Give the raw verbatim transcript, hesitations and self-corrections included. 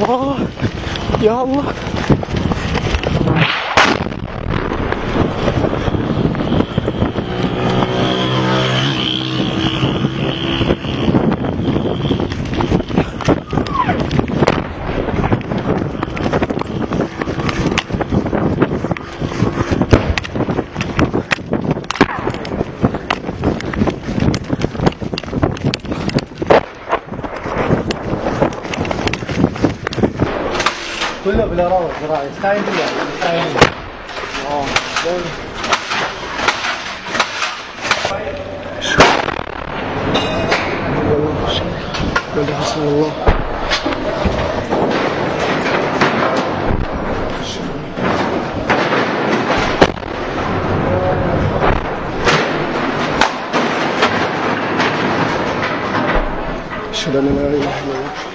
الله يا الله. كله بلا روح زراعي استعين بالله استعين اه لا اله الا الله. اشهد ان لا اله الا الله.